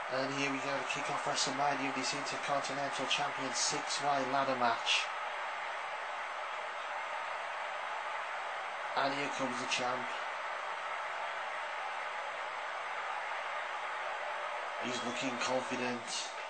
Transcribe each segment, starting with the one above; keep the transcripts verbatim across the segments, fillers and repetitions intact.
And here we go to kick off WrestleMania, this Intercontinental Champion six-way ladder match. And here comes the champ. He's looking confident.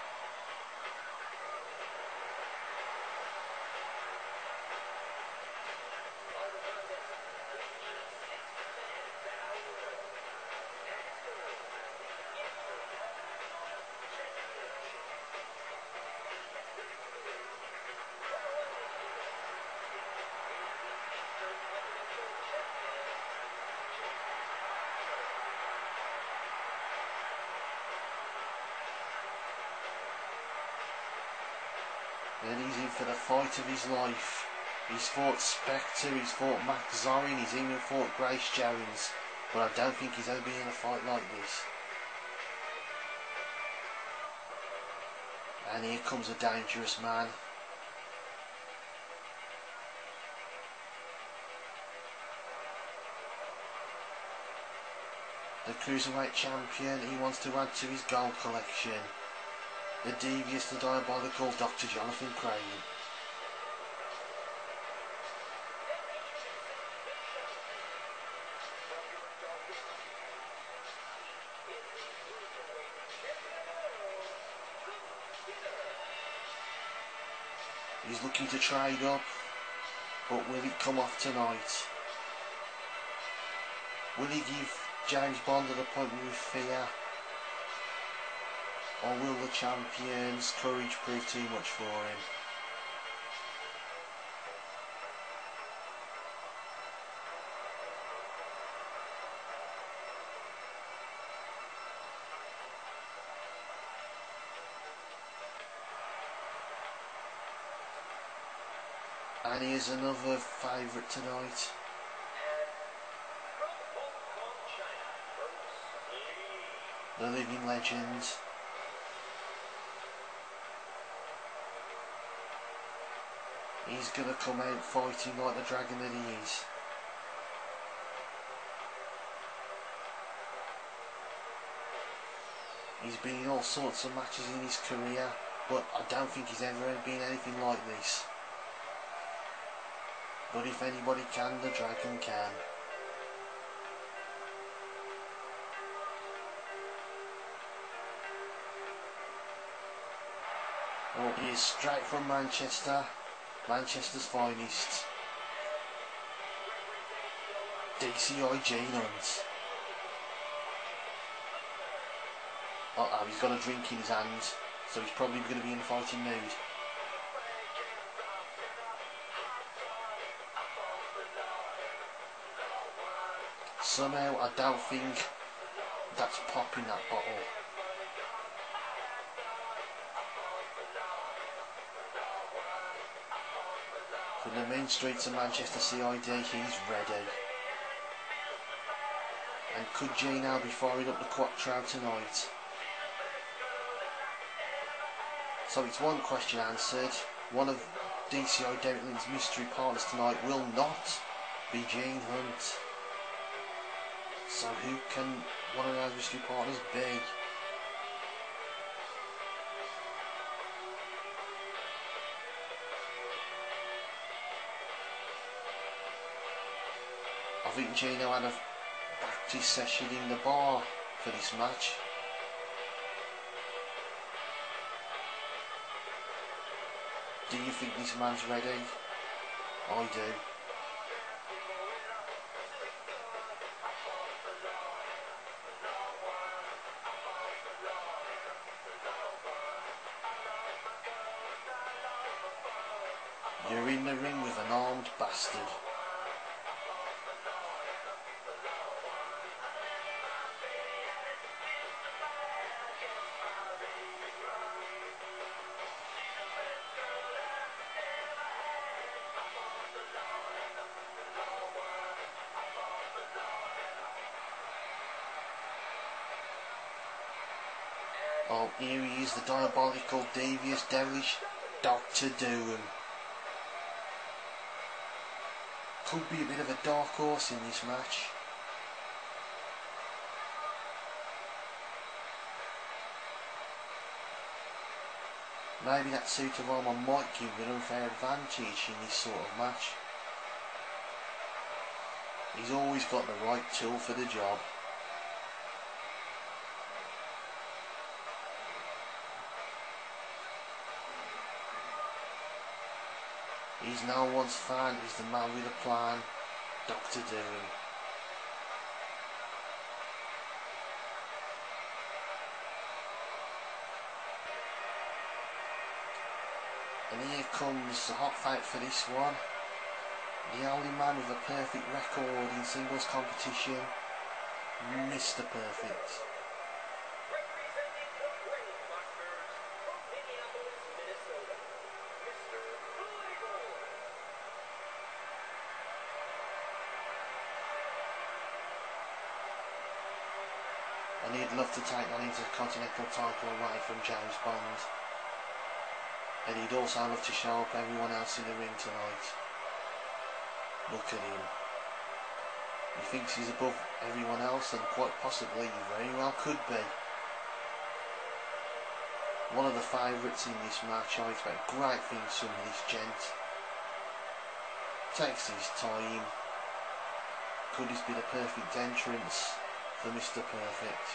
And he's in for the fight of his life. He's fought Spectre, he's fought Max Zorin, he's even fought Grace Jones. But I don't think he's ever been in a fight like this. And here comes a dangerous man. The Cruiserweight Champion, he wants to add to his gold collection. The devious, the diabolical Doctor Jonathan Crane. He's looking to trade up, but will it come off tonight? Will he give James Bond an appointment with fear? Or will the champion's courage prove too much for him? And here's another favourite tonight. The living legend. He's going to come out fighting like the dragon that he is. He's been in all sorts of matches in his career, but I don't think he's ever been anything like this. But if anybody can, the dragon can. Well, he is straight from Manchester. Manchester's finest. D C I Gene Hunt. Uh oh, he's got a drink in his hand, so he's probably going to be in a fighting mood. Somehow I don't think that's popping that bottle. From the main streets of Manchester C I D, he's ready. And could Gino be firing up the Quattro tonight? So it's one question answered. One of D C I Derek Lynn's mystery partners tonight will not be Gene Hunt. So who can one of those mystery partners be? I think Gino had a practice session in the bar for this match. Do you think this man's ready? I do. You're in the ring with an armed bastard. Oh, here he is, the diabolical, devious, devilish Doctor Doom. Could be a bit of a dark horse in this match. Maybe that suit of armour might give him an unfair advantage in this sort of match. He's always got the right tool for the job. He's no one's fan, he's the man with a plan, Doctor Doom. And here comes the hot fight for this one. The only man with a perfect record in singles competition, Mister Perfect. And he'd love to take that Intercontinental title away from James Bond. And he'd also love to show up everyone else in the ring tonight. Look at him. He thinks he's above everyone else, and quite possibly he very well could be. One of the favourites in this match. I expect great things from this gent. Takes his time. Could this be the perfect entrance for Mister Perfect?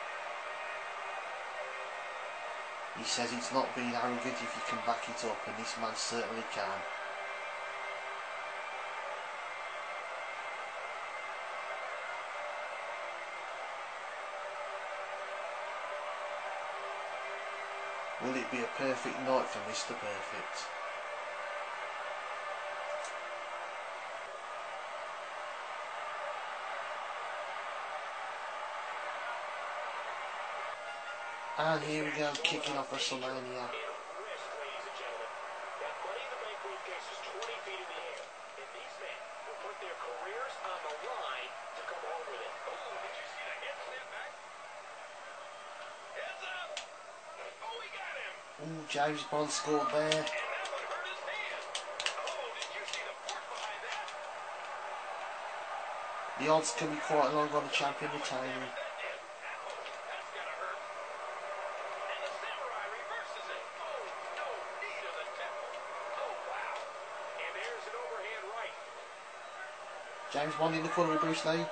He says it's not being arrogant if you can back it up, and this man certainly can. Will it be a perfect night for Mister Perfect? And here we go, kicking off WrestleMania. Ooh, James Bond scored there. The odds can be quite long on the champion retaining. James Bond in the corner with Bruce Lee.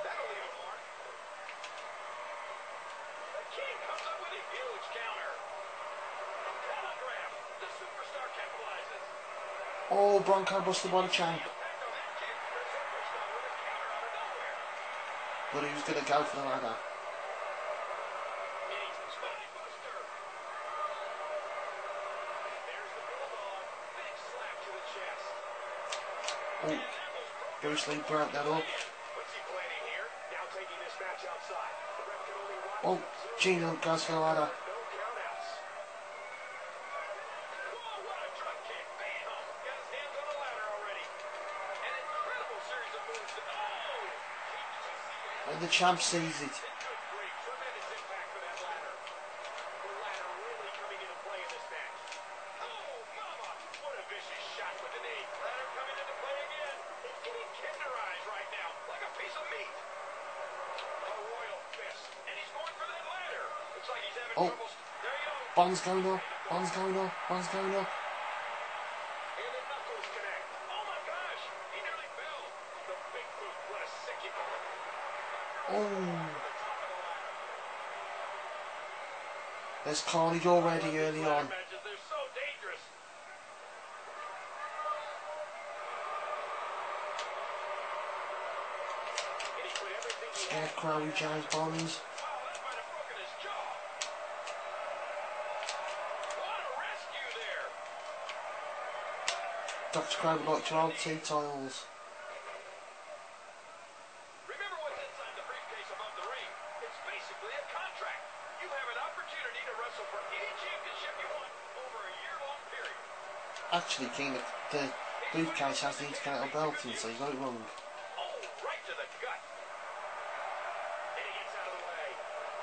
Oh, Bronco Buster by the champ. But he was going to go for the ladder. Oh, Bruce Lee broke that up. Oh, Gino goes for the ladder. And the champ sees it. Oh, Bond's going up, Bond's going up, Bond's going up. Oh, there's carnage already early on. Scarecrow with James Bond. Doctor Crow would like to hold two titles. Remember what's inside the briefcase above the ring? It's basically a contract. You have an opportunity to wrestle for any championship you want over a year-long period. Actually, King, the, the briefcase has the Intercontinental belt in, so you got it wrong. Oh, right to the gut. And he gets out of the way.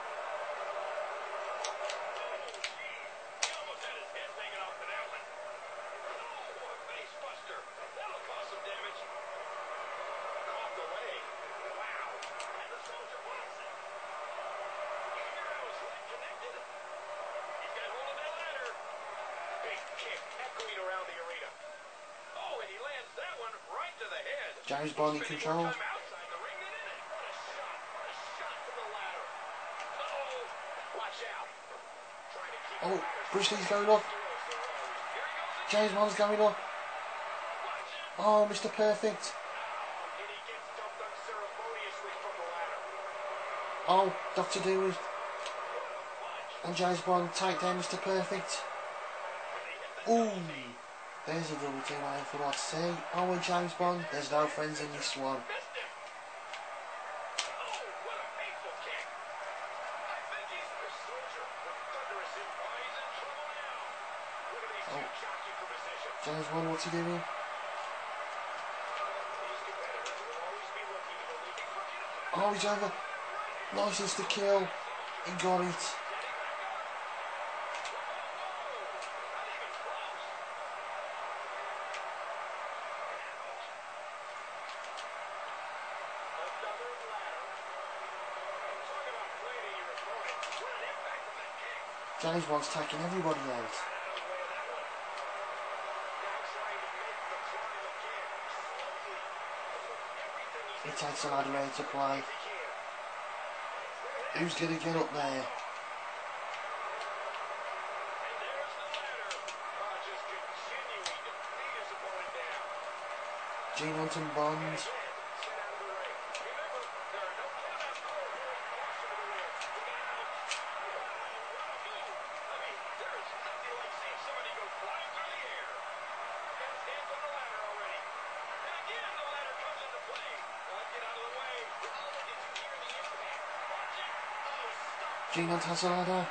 Oh, gee. He almost had his head hanging off to that one. Oh, a face buster. That'll cause some damage. Caught the leg. Wow. And the soldier blocks it. You hear how his leg connected? He's got hold of that ladder. Big kick echoing around the arena. Oh, and he lands that one right to the head. James Bond in Spending control. more time outside the ring than in it. What a shot. What a shot from the ladder. Uh-oh. Watch out. Trying to keep Oh, the ladder. Bruce Lee's going up. Here he goes. James Bond's going up. Watch it. Oh, Mister Perfect. And he gets dumped unceremoniously from the ladder. Oh, Doctor Doom What a punch. and James Bond take down Mister Perfect. And they hit the Ooh, there's a double team I forgot to say. Oh, and James Bond, there's no friends in this one. missed him. Oh, what a painful kick. I think he's the soldier with thunderous in. Oh, he's in trouble now. Look at these two Oh. jockeying for position. James Bond, what's he doing? These competitors will always be looking to believe he's looking to put Oh, he's over. Nice insta kill. He got it. James Bond's taking everybody out. He takes a ladder out to play. Who's going to get up there? Gene Hunt and Bond. Gene Hunt has a ladder.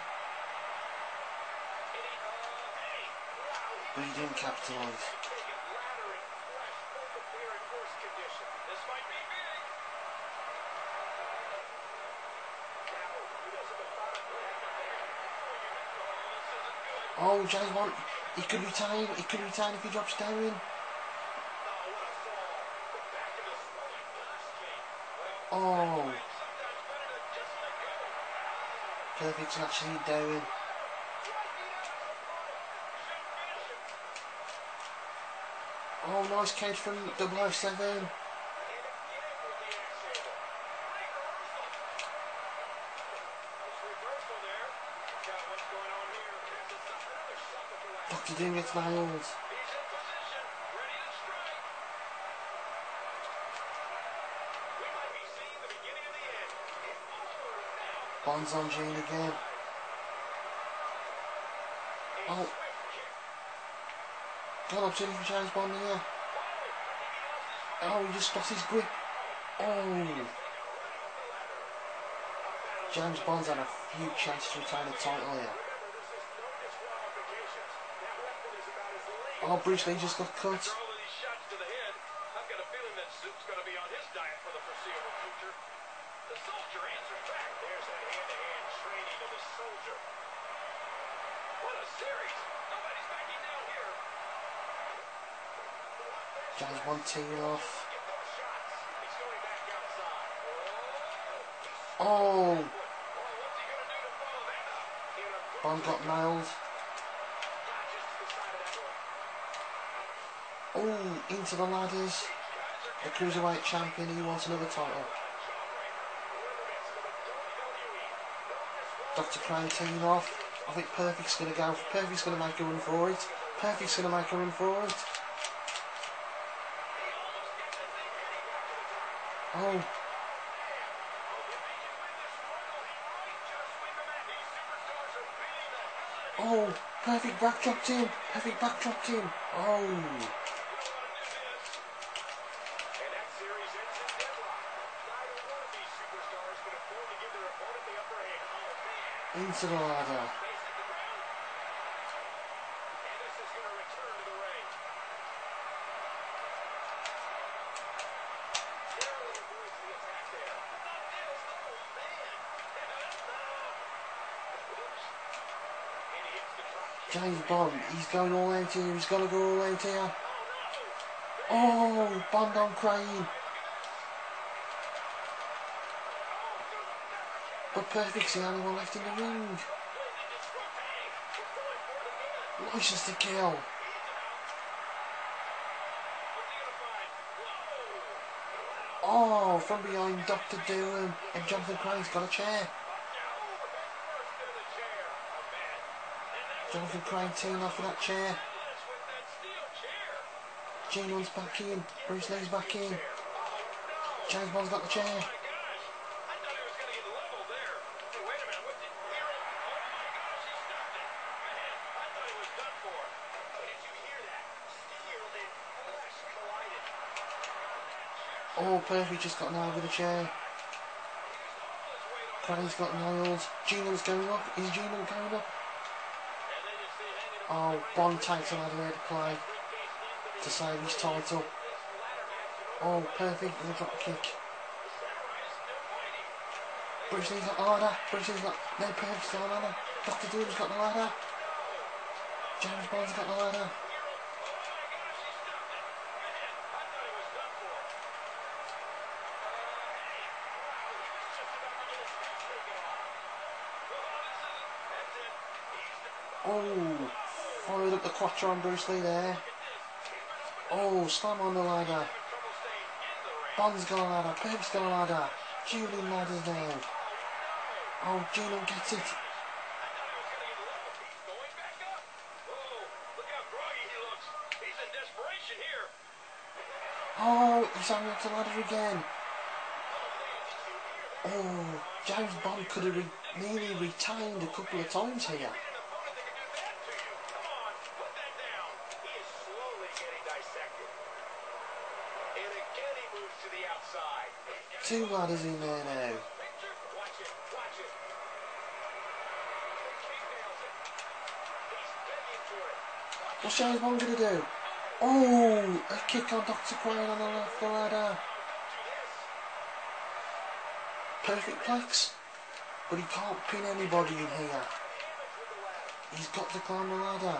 But he didn't capitalise. Oh, James Bond, he could retain, he could retain if he drops down. Oh. Perfect's actually down. Oh, nice catch from double oh seven. Doctor Doom gets nailed. Bond's on Gene again. Oh. Got opportunity for James Bond here. Oh, he just lost his grip. Oh. James Bond's had a few chances to retain the title here. Oh, Bruce Lee just got cut. James Bond teeing off. Oh! Bond got nailed. Oh, into the ladders. The Cruiserweight champion, he wants another title. Doctor Crane teeing off. I think Perfect's going to go. Perfect's going to make a run for it. Perfect's going to make a run for it. Oh. Oh, Perfect backdropped him. Perfect backdropped him. Oh. Into the ladder. James Bond, he's going all out here, he's got to go all out here. Oh, Bond on Crane. But Perfect's the only one left in the ring. License to Kill. Oh, from behind Doctor Doom, and Jonathan Crane's got a chair. Jonathan Crane teeing off for that chair. Gene Hunt's back in, Bruce Lee's back in. James Bond's got the chair. Oh, Perfect just got nailed with a chair. Crane's got nailed. Gene Hunt's going up. Is Gene Hunt going up? Oh, Bond takes a ladder here to play to save his title. Oh, Perfect with a drop kick. Bruce Lee's got the ladder. Bruce Lee's got... No, Perfect's got the ladder. Doctor Doom's got the ladder. James Bond's got the ladder. Oh, followed up the Quattro on Bruce Lee there. Oh, slam on the ladder. Bond's got a ladder. Perfect's got a ladder. Julian ladders now. Oh, Julian gets it. Oh, he's hanging up the ladder again. Oh, James Bond could have re nearly retained a couple of times here. Two ladders in there now. What's James Bond going to do? Oh, a kick on Doctor Crane on the left, the ladder. Perfect plex, but he can't pin anybody in here. He's got to climb the ladder.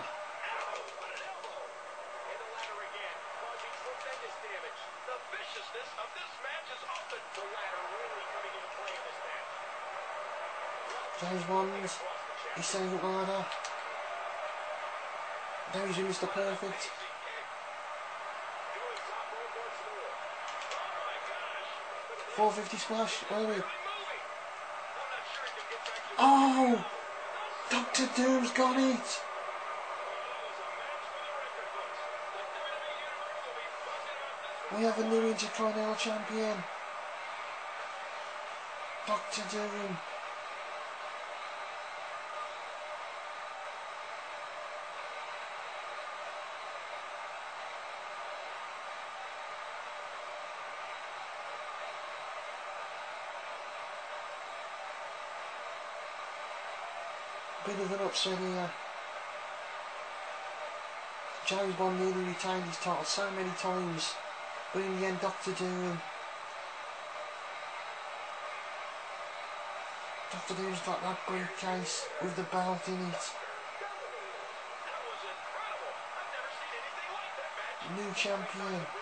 James Bond, he's setting up the ladder. Now he's in Mister Perfect. four fifty splash, where are we? Oh! Doctor Doom's got it! We have a new Intercontinental Champion. Doctor Doom. Bit of an upset here. James Bond nearly retained his title so many times, but in the end Doctor Doom. Doctor Doom's got that briefcase with the belt in it. New champion.